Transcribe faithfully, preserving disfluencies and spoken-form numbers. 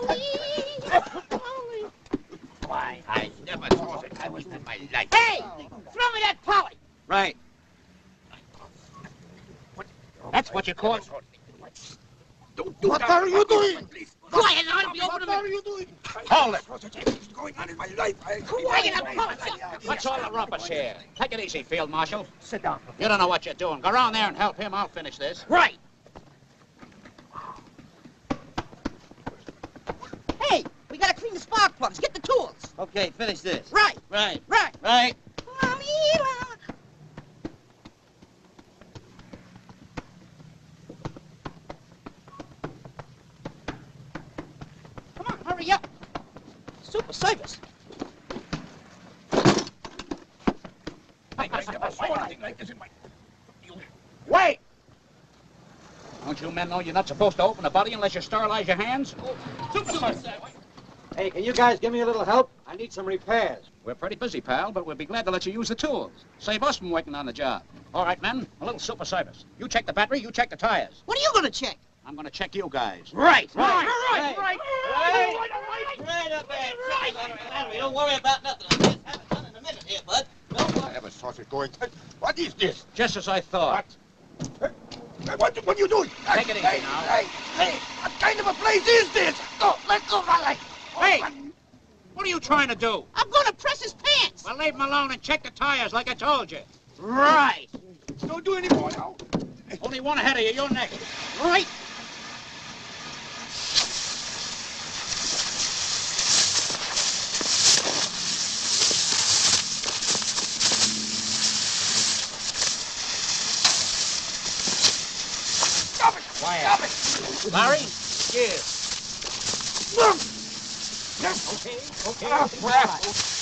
Polly. Why, I never saw such a waste in my life. Hey! Throw me that Polly! Right. That's what you call... Don't do What that. are you doing? Please. Quiet, I'll be over What the are you doing? Hold it. What's going on in my life? I... Quiet, I'm calling. What's all the rumpus here? Take it easy, Field Marshal. Sit down. You don't know what you're doing. Go around there and help him. I'll finish this. Right. Hey, we gotta clean the spark plugs. Get the tools. Okay, finish this. Right. Right. Right. Right. Come on, hurry up. Super service. I never saw anything like this in my... Wait! Don't you men know you're not supposed to open a body unless you sterilize your hands? Hey, can you guys give me a little help? I need some repairs. We're pretty busy, pal, but we'll be glad to let you use the tools. Save us from waiting on the job. All right, men, a little super service. You check the battery, you check the tires. What are you gonna check? I'm gonna check you guys. Right. Right. Right. Right. Right. Right up there. Right. Don't worry about nothing. I'll just have it done in a minute here, bud. Don't worry. I never saw it going. What is this? Just as I thought. What? What, what are you doing? Take it easy hey, now. Hey, hey, what kind of a place is this? Go, let go of my leg. Hey! What are you trying to do? I'm gonna press his pants. Well, leave him alone and check the tires like I told you. Right. Don't do any more now. Only one ahead of you. You're next. Right. Stop it. Quiet. Stop it. Larry? Here. Look. Okay, okay. Ah, crap.